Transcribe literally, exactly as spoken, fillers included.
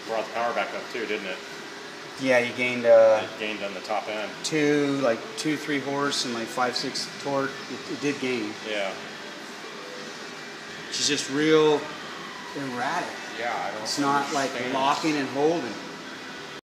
brought the power back up too, didn't it? Yeah, you gained uh, It gained on the top end. two, like two, three horse and like five, six torque. It, it did gain. Yeah. She's just real erratic. Yeah, I don't It's not like understand. locking and holding.